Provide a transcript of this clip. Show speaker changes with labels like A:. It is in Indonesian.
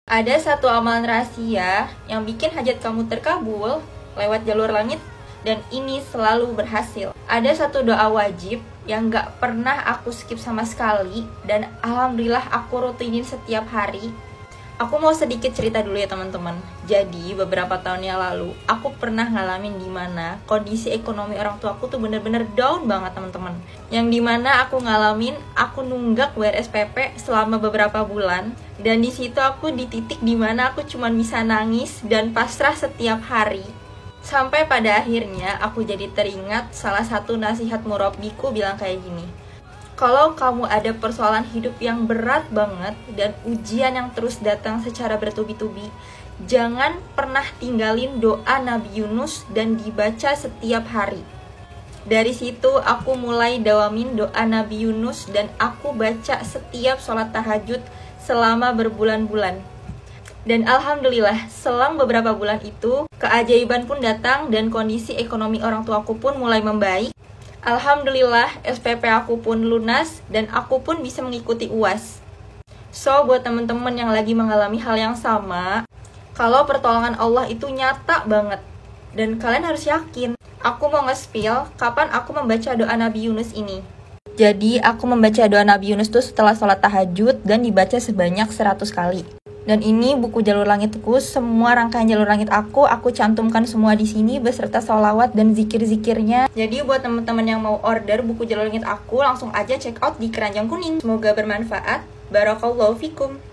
A: Ada satu amalan rahasia yang bikin hajat kamu terkabul lewat jalur langit, dan ini selalu berhasil. Ada satu doa wajib yang gak pernah aku skip sama sekali, dan alhamdulillah aku rutinin setiap hari. Aku mau sedikit cerita dulu ya teman-teman. Jadi beberapa tahun yang lalu aku pernah ngalamin dimana kondisi ekonomi orang tua aku tuh bener-bener down banget teman-teman. Yang dimana aku ngalamin aku nunggak bayar SPP selama beberapa bulan, dan di situ aku di titik dimana aku cuma bisa nangis dan pasrah setiap hari. Sampai pada akhirnya aku jadi teringat salah satu nasihat murabbiku bilang kayak gini. Kalau kamu ada persoalan hidup yang berat banget dan ujian yang terus datang secara bertubi-tubi, jangan pernah tinggalin doa Nabi Yunus dan dibaca setiap hari. Dari situ aku mulai dawamin doa Nabi Yunus dan aku baca setiap sholat tahajud selama berbulan-bulan. Dan alhamdulillah selang beberapa bulan itu keajaiban pun datang dan kondisi ekonomi orang tuaku pun mulai membaik. Alhamdulillah SPP aku pun lunas dan aku pun bisa mengikuti UAS. So buat teman-teman yang lagi mengalami hal yang sama, kalau pertolongan Allah itu nyata banget dan kalian harus yakin. Aku mau nge-spill kapan aku membaca doa Nabi Yunus ini. Jadi aku membaca doa Nabi Yunus tuh setelah sholat tahajud dan dibaca sebanyak 100 kali. Dan ini buku jalur langitku, semua rangkaian jalur langit aku cantumkan semua di sini beserta sholawat dan zikir-zikirnya. Jadi buat teman-teman yang mau order buku jalur langit aku, langsung aja check out di Keranjang Kuning. Semoga bermanfaat. Barakallahu fikum.